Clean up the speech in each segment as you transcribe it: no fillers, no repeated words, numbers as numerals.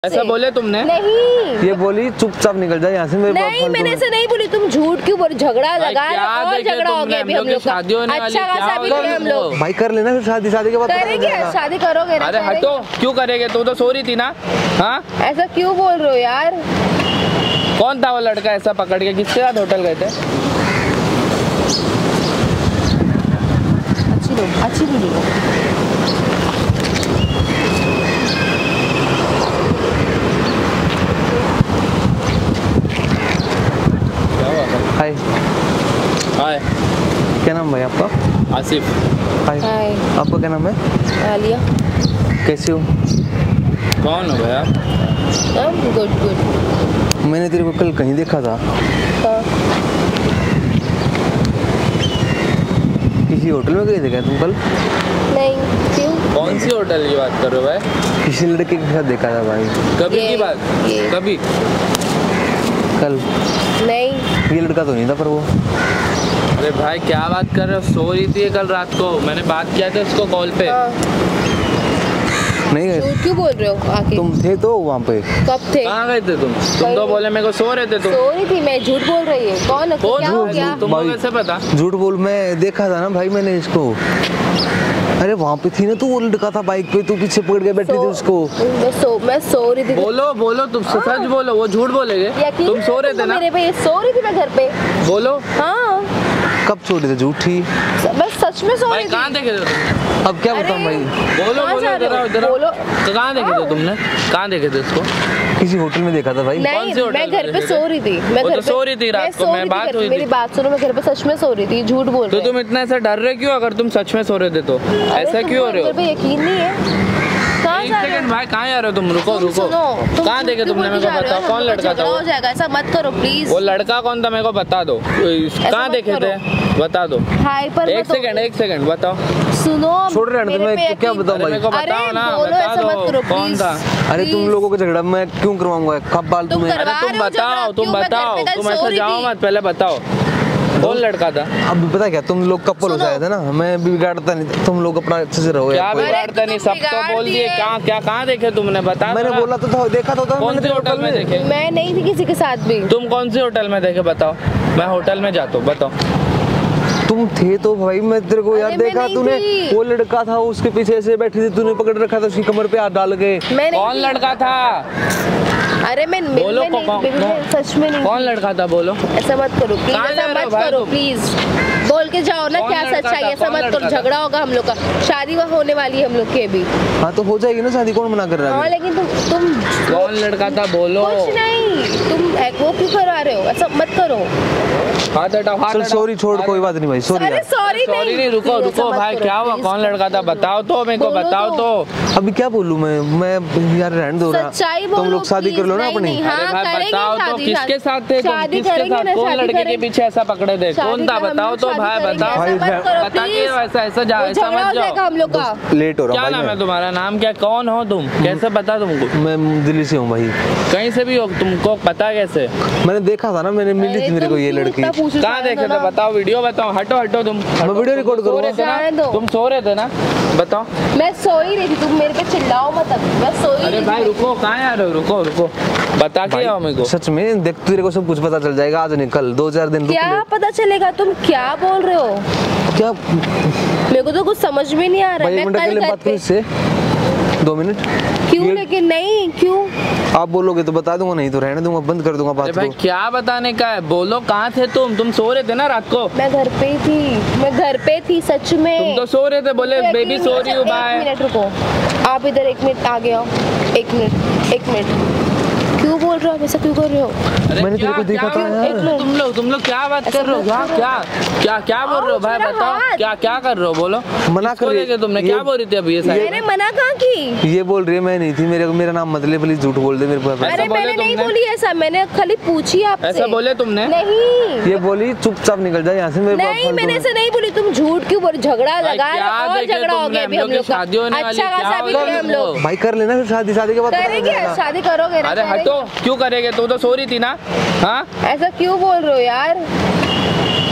ऐसा बोले तुमने? नहीं, ये बोली चुपचाप निकल जाए यहाँ से। नहीं मैंने ऐसे नहीं बोली। तुम झूठ क्यों बोल? झगड़ा लगा और झगड़ा हो गया अभी हम लोग का। अच्छा खासा भी हम लोग भाई कर लेना फिर शादी। शादी के बाद करेंगे, शादी करोगे ना? अरे हटो, क्यों करेंगे? तू तो सो रही थी ना। हाँ ऐसा क्यों बोल रहे हो यार? कौन था वो लड़का ऐसा पकड़ के? किसके साथ होटल गए थे? अच्छी वीडियो। हाय हाय, क्या नाम भाई आपका? आसिफ। हाय, आपका क्या नाम है? आलिया। कैसी हो? कौन हो भैया? Good good. मैंने तेरे को कल कहीं देखा था। किसी होटल में गए थे क्या तुम कल? नहीं, क्यों? कौन सी होटल की बात कर रहे हो भाई? किसी लड़के के साथ देखा था भाई। कभी की बात? कभी? कल नहीं, ये लड़का तो नहीं था पर वो। अरे भाई क्या बात कर रहे हो? सो रही थी कल रात को, मैंने बात किया था उसको कॉल पे। नहीं गए? झूठ क्यों बोल रहे हो आके? तुम थे तो वहाँ पे? कब थे? कहाँ गए थे तुम? तुम तो बोले मेरे को सो रहे थे तुम। सो रही थी मैं। झूठ बोल रही है? कौन? क्या हो गया? तुमको कैसे पता? झूठ बोल, मैं देखा था ना भाई मैंने इसको। अरे वहाँ पे थी ना तू, वो लड़का था बाइक पे, तू पीछे पकड़ के बैठी थी उसको। मैं सो रही थी। बोलो बोलो, तुम सच बोलो, वो झूठ बोलेगे? तुम सो रहे थे ना? मेरे पे सो रही थी मैं घर पे। बोलो। हाँ, कब सो रही थी? झूठी। मैं सच में सो रही थी। कहाँ देखे थे तुम? अब क्या बताऊं भाई? बोलो बोलो, इधर बोलो। कहाँ देखे थे तुमने? कहाँ देखे थे उसको? किसी होटल में देखा था भाई। नहीं, मैं घर पे सो रही थी। मैं घर पे सो रही थी रात को, मैं बात हुई थी। मेरी बात सुनो, मैं घर पे सच में सो रही थी। झूठ बोल रहे हो। तो तुम इतना ऐसा डर रहे क्यों? अगर तुम सच में सो रहे थे तो ऐसा क्यों हो रहे हो? मेरे पे यकीन नहीं है। एक सेकंड भाई, कहाँ जा रहे हो तुम? रुको रुको। कहाँ देखे तुमने? मेरे को बताओ कौन लड़का था? हो जाएगा, ऐसा मत करो प्लीज। वो लड़का कौन था मेरे को बता दो। कहाँ देखे थे बता दो। एक सेकंड बताओ। सुनो, छोड़ रहे हैं, मैं क्या बताऊं भाई? मेरे को बताओ ना, बता दो कौन था? अरे तुम लोगों का झगड़ा मैं क्यों करवाऊंगा? कब बाल तुम्हें? अरे तुम बताओ, तुम ऐसा जाओ मत, पहले बताओ कौन लड़का था? अब पता क्या, तुम लोग कपल हो जाए थे ना, मैं भी बिगाड़ता नहीं, तुम लोग अपना अच्छे से रहो। क्या बिगाड़ता नहीं? सब तो बोल दिए। कहाँ देखे तुमने? बता। मैंने बोला तो था, देखा तो था। कौन से होटल में देखे? मैं नहीं थी किसी के साथ भी। तुम कौन से होटल में देखे बताओ? मैं होटल में जाता हूँ, बताओ। तुम थे तो भाई, मैं तेरे को यार देखा तूने। वो लड़का था उसके पीछे से बैठी थी, तूने पकड़ रखा था उसकी कमर पे हाथ डाल के। कौन लड़का था? अरे मैं बोलो सच में नहीं। कौन लड़का था? बोलो। ऐसा मत करो प्लीज, ऐसा मत करो प्लीज। बोल के जाओ ना क्या सच्चाई। ऐसा मत करो, झगड़ा होगा हम लोग का। शादी होने वाली है हम लोग की अभी। हाँ तो हो जाएगी ना शादी, कौन मना कर रहा है? हाँ लेकिन तुम कौन लड़का था? बोलो। कुछ नहीं, तुम वो क्यों करवा रहे हो? ऐसा मत करो। हाथ हटाओ। चल सॉरी छोड़, कोई बात नहीं भाई, सॉरी। अरे सॉरी नहीं, रुको भाई, क्या हुआ? कौन लड़का था? बताओ तो मेरे को, बताओ तो। अभी क्या बोलूं मैं यार रहने दो ना, तुम लोग शादी कर लो ना अपनी। बताओ तो किसके साथ थे तुम? किसके साथ? कौन लड़के के पीछे ऐसा पकड़े थे? कौन था? बताओ तो भाई, बताओ। बता के ऐसा जा, ऐसा मत जाओ हम लोग का। लेट हो रहा है। क्या नाम है तुम्हारा? नाम क्या? कौन हो तुम? कैसे पता तुमको? मैं दिल्ली से हूँ भाई। कहीं से भी हो, तुमको पता कैसे? मैंने देखा था ना, मैंने मिली थी मेरे को ये लड़की। कहाँ देखे थे? बताओ, वीडियो बताओ। हटो तुम। मैं वीडियो रिकॉर्ड करूँगा। तुम सो रहे थे ना? बताओ। मैं सो ही रही थी, तुम मेरे पे चिल्लाओ मत। मैं सो ही। अरे भाई रुको, कहाँ आ रहे हो? रुको बता के आओ मेरे को। सच में देख, तेरे को सब कुछ पता चल जाएगा आज नहीं कल, 2-4 दिन। क्या पता चलेगा? तुम क्या बोल रहे हो? क्या? मेरे को तो कुछ समझ में नहीं आ रहा है। मैं कल बात करूं इससे 2 मिनट? क्यों? लेकिन नहीं, क्यों? आप बोलोगे तो बता दूंगा, नहीं तो रहने दूंगा, बंद कर दूंगा बात को। भाई क्या बताने का है? बोलो, कहाँ थे तुम सो रहे थे ना रात को? मैं घर पे थी सच में। तुम तो सो रहे थे, बोले बेबी सो रही हूँ। बाय। 1 मिनट रुको, आप इधर 1 मिनट आगे आओ। 1 मिनट। क्यों बोल रहे हो? ऐसा क्यों कर रहे हो? मैंने तेरे को देखा था यार। तुम लोग क्या बात कर रहे हो? क्या बोल रहे हो भाई? बताओ क्या कर रहे हो? बोलो। मना कर रही है तुमने? क्या बोल रही थी अभी? मैंने मना कहाँ की? ये बोल रही है मैं नहीं थी, मेरा नाम मत ले प्लीज, झूठ बोल दे मेरे पास। अरे मैंने नहीं बोली ऐसा, मैंने खाली पूछी आपसे। ऐसा बोले तुमने? नहीं, ये बोली चुपचाप निकल जाए यहाँ से। नहीं मैंने ऐसा नहीं बोली। तुम झूठ क्यों बोल? झगड़ा लगा और झगड़ा हो गया अभी हम लोग का। अच्छा खासा भी हम लोग। भाई कर लेना फिर शादी के बाद। करेंगे, शादी करोगे ना? अरे हटो, क्यों करेंगे? तू तो सो रही थी ना। हाँ ऐसा क्यों बोल रहे हो यार?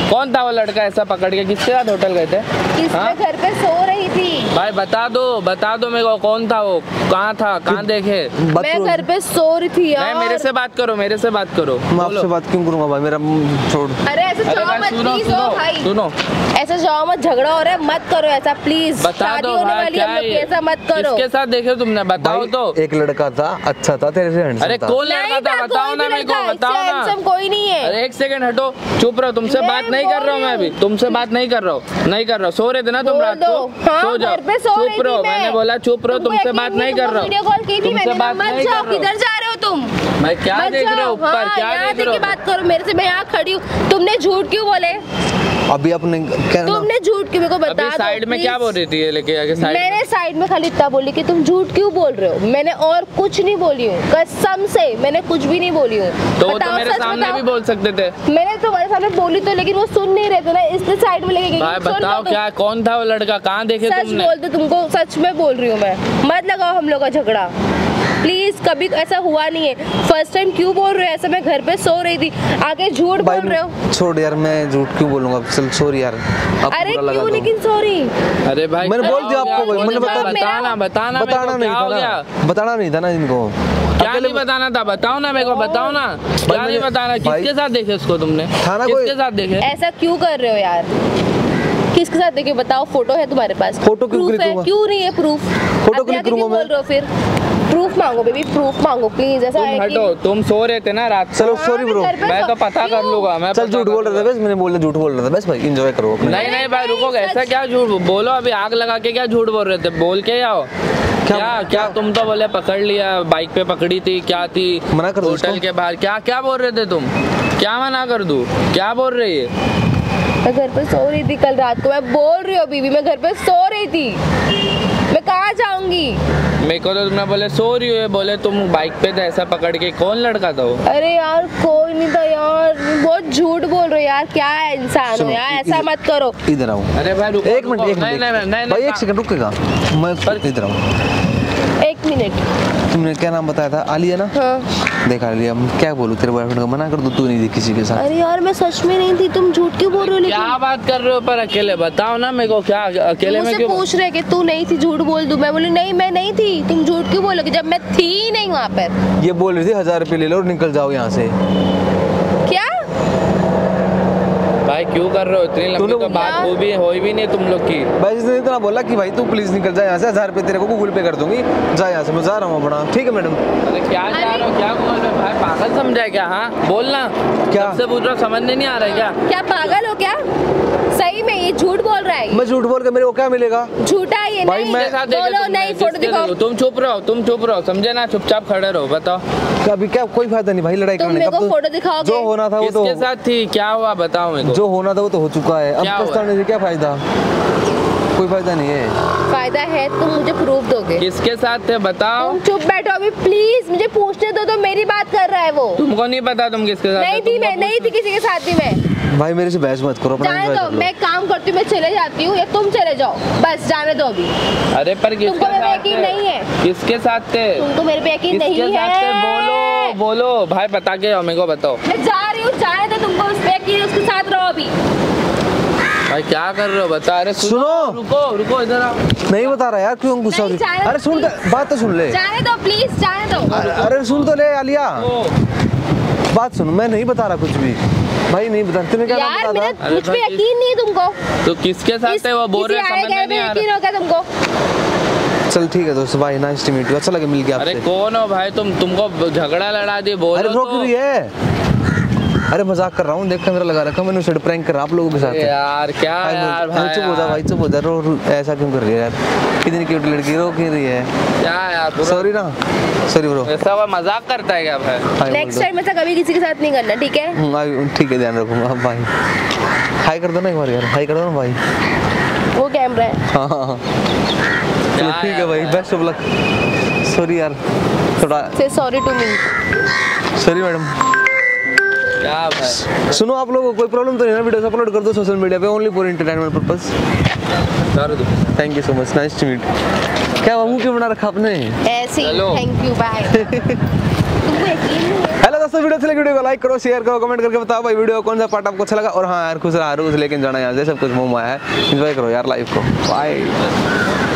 कौन था वो लड़का ऐसा पकड़ के? किसके साथ होटल गए थे? घर पे सो रही थी। भाई बता दो मेरे को, कौन था वो, कहाँ था, कहाँ देखे? मैं घर पे सो रही थी यार। मेरे से बात करो। मैं आपसे बात क्यों करूँगा भाई, मेरा छोड़। अरे ऐसे जाओ मत प्लीज। सुनो ऐसे जाओ मत, झगड़ा हो रहा है, मत करो ऐसा प्लीज। बता दो भाई क्या है? ऐसा मत करो। किसके साथ देखे तुमने, बताओ तो। एक लड़का था, अच्छा था, तेरे से हैंडसम था। अरे कौन लड़का था, बताओ ना मेरे को, बताओ ना। कोई नहीं है। अरे एक सेकंड हटो, चुप रहो, तुमसे बात नहीं कर रहा हूँ मैं अभी, तुमसे बात नहीं कर रहा हूँ। सो रहे थे ना तुम रात को, सो जाओ, चुप रहो। मैंने बोला चुप रहो, तुमसे बात नहीं कर रहा हूँ। वीडियो कॉल की थी मैंने, मत जाओ, किधर जा रहे हो तुम? मैं क्या देख रहा हूँ ऊपर, क्या देख रहे हो? बात करो मेरे से, मैं यहाँ खड़ी हूँ। तुमने झूठ क्यों बोले? अभी अपने तुमने झूठ क्यों, मेरे को बता दो। साइड में क्या बोल रही थी ये लेके आके? मैंने साइड में खाली इतना बोली कि तुम झूठ क्यों बोल रहे हो। मैंने और कुछ नहीं बोली हूँ, कसम से मैंने कुछ भी नहीं बोली हूँ। तो मेरे सामने भी बोल सकते थे। मैंने तुम्हारे सामने बोली तो, लेकिन वो सुन नहीं रहे थे ना, इसलिए साइड में लेके गई। बताओ क्या, कौन था वो लड़का, कहाँ देखे तुमने? सच बोल दो, तुमको सच में बोल रही हूँ मैं। मत लगाओ हम लोग का झगड़ा प्लीज, कभी ऐसा हुआ नहीं है। फर्स्ट टाइम क्यों बोल रहे हो ऐसा? मैं घर पे सो रही थी, आगे झूठ बोल रहे हो। छोड़ यार, मैं झूठ क्यों बोलूंगा, चल सॉरी यार। अरे क्यों लेकिन सॉरी? अरे भाई मैंने बोल दिया आपको, मैंने बताना नहीं था ना इनको। क्या नहीं बताना था, बताओ ना मेरे को, बताओ ना क्या नहीं बताना। किसके साथ देखे उसको तुमने, किसके साथ देखे? ऐसा क्यों कर रहे हो यार? किसके साथ देखे बताओ? फोटो है तुम्हारे पास? फोटो क्यों नहीं है प्रूफ? फोटो क्लिक करूंगा मैं। बोल रहे हो फिर? प्रूफ मांगो बेबी, प्रूफ मांगो प्लीज। ऐसा है हटो, तुम सो रहे थे ना रात। चलो सॉरी ब्रो, मैं तो पता कर लूंगा। मैं चल झूठ बोल रहा था बस, मैंने बोला झूठ बोल रहा था बस भाई, एंजॉय करो। नहीं भाई रुको, ऐसा क्या झूठ बोलो? अभी आग लगा के क्या झूठ बोल रहे थे? बोल के आओ। क्या तुम तो बोले पकड़ लिया, बाइक पे पकड़ी थी, क्या थी, मना कर दो होटल के बाहर, क्या बोल रहे थे तुम? क्या मना कर दूं? क्या बोल रही है? मैं घर पे सो रही थी कल रात को, मैं बोल रही हूँ बीबी, मैं घर पे सो रही थी, मैं कहाँ जाऊंगी? मेरे को तो तुमने बोले सो रही हो, बोले तुम बाइक पे थे ऐसा पकड़ के। कौन लड़का था वो? अरे यार कोई नहीं था यार, बहुत झूठ बोल रहे हो यार, क्या है इंसान हो यार, ऐसा मत करो। इधर आओ। अरे भाई रुको, एक मिनट भाई, एक सेकंड रुकेगा, मैं इधर आऊँ। एक मिनट। तुमने क्या नाम बताया था? आलिया ना? हाँ। देखा लिया, क्या बोलूं तेरे बॉयफ्रेंड को, मना कर दो, तू नहीं थी किसी के साथ। अरे यार मैं सच में नहीं थी, तुम झूठ क्यों बोल रहे हो? क्या बात कर रहे हो पर अकेले? बताओ ना मेरे को, क्या अकेले में क्यों पूछ रहे कि तू नहीं थी, झूठ बोल दूं? मैं बोली नहीं मैं नहीं थी, तुम झूठ क्यों बोलोगे जब मैं थी ही नहीं वहाँ पर? ये बोल रही थी 1000 रुपए ले लो और निकल जाओ यहाँ से। क्या भाई क्यों कर रहे हो? इतनी लंबी तो बात हो भी नहीं तुम लोग की। भाई इसने इतना बोला कि भाई तू प्लीज निकल जा यहाँ से, 1000 रुपए तेरे को गूगल पे कर दूंगी, जा यहाँ से, मैं जा रहा हूँ अपना। ठीक है मैडम। अरे क्या जा रहे हो, क्या गूगल पे? भाई पागल समझा है क्या? हाँ बोलना, क्या से पूछ रहा हूँ, समझ नहीं आ रहा है क्या? क्या पागल हो क्या? सही में ये झूठ बोल रहा है। मैं झूठ बोल के मेरे को क्या मिलेगा? झूठा ये भाई नहीं। मैं बोलो नहीं, फोटो दिखाओ। तुम चुप रहो, समझे ना, चुपचाप खड़े रहो। बताओ अभी क्या, कोई फायदा नहीं भाई लड़ाई करने का। फोटो दिखाओगे? जो होना था वो तो किसके साथ थी, क्या हुआ बताओ मेरे को। जो होना था वो तो हो चुका है, अब पछताने से क्या फायदा? कोई फायदा नहीं है। फायदा है, तुम मुझे प्रूफ दोगे। किसके साथ थे बताओ? तुम चुप बैठो अभी प्लीज, मुझे पूछने दो, तो मेरी बात कर रहा है वो। तुमको नहीं पता तुम किसके साथ? नहीं थी मैं, नहीं थी किसी के साथ थी मैं। भाई मेरे से बहस मत करो, जाने दो, मैं काम करती हूँ, मैं चले जाती हूँ, या तुम चले जाओ, बस जाने दो अभी। अरे पर तुमको मेरे पे यकीन नहीं है? किसके साथ थे? तुमको मेरे पे यकीन नहीं है? बोलो भाई, बता के मेरे को बताओ। मैं जा रही हूँ, जाने दो, तुमको उस पे यकीन, उसके साथ रहो अभी। भाई क्या कर रहे हो बता? अरे सुनो, रुको इधर आओ। नहीं बता रहा यार, क्यों गुस्सा हो रही? अरे सुन, बात तो सुन ले। जाने दो प्लीज, जाने दो। अरे सुन तो ले आलिया, बात सुनो, मैं नहीं बता रहा कुछ भी भाई, नहीं बता। तुम्हें क्या यार मुझ पे यकीन नहीं है तुमको? तो किसके साथ है वो बोल रहे हैं, समझ नहीं आ रहा। यकीन हो क्या तुमको? चल ठीक है दोस्त भाई, नाइस टू मीट यू, अच्छा लगे मिल गया आपसे। अरे कौन हो भाई तुमको झगड़ा लड़ा दिए, बोलो। अरे रोक रही है। अरे मजाक कर रहा हूँ, देख कैमरा लगा रखा मैंने, उसे प्रैंक कर रहा आप लोगों के साथ। यार क्या यार भाई, चुप हो जा भाई, चुप हो जा। ऐसा क्यों कर रही है यार? कितनी क्यूट लड़की, रो क्यों रही है? क्या यार, सॉरी ना, सॉरी ब्रो। ऐसा वो मजाक करता है क्या भाई? नेक्स्ट टाइम ऐसा कभी किसी के साथ नहीं करना, ठीक है? ठीक है, ध्यान रखूंगा भाई। हाय कर दो ना एक बार यार, हाय कर दो ना भाई। वो कैमरा है। हाँ चलो ठीक है भाई, बेस्ट ऑफ लक। सॉरी यार, थोड़ा से sorry to me. Sorry madam. क्या भाई? सुनो, आप लोगों को कोई प्रॉब्लम तो नहीं ना? वीडियोस अपलोड कर दो सोशल मीडिया पे, ओनली फॉर एंटरटेनमेंट पर्पस। कर दो। Thank you so much, nice to meet. क्या मुंह क्यों बना रखा आपने? ऐसे ही। Thank you, bye. हेलो दोस्तों, वीडियो अच्छी लगी वीडियो को लाइक करो, शेयर करो, कमेंट करके बताओ भाई वीडियो कौन सा पार्ट आपको अच्छा लगा। और हाँ यार, खुश रहा, लेकिन जाना यहाँ से सब कुछ मुंह में आया है। एंजॉय करो यार लाइफ को। बाय।